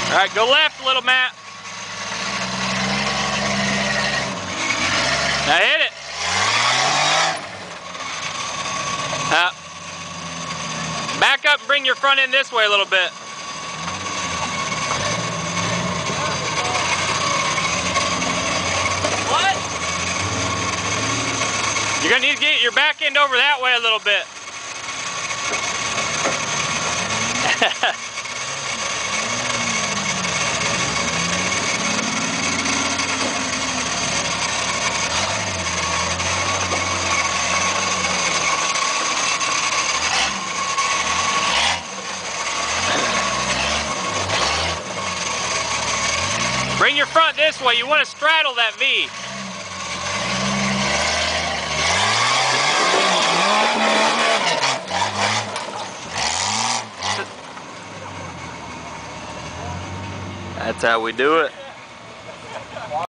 All right, go left, little Matt. Now hit it. Back up and bring your front end this way a little bit. What? You're gonna need to get your back end over that way a little bit. Bring your front this way. You want to straddle that V. That's how we do it.